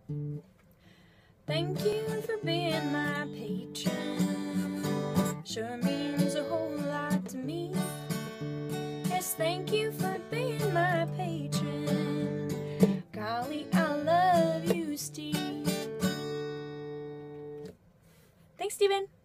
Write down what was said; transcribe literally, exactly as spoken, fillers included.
Thank you for being my patron. Sure means a whole lot to me. Yes, thank you for being my patron. Golly, I love you, Steve. Thanks, Steven.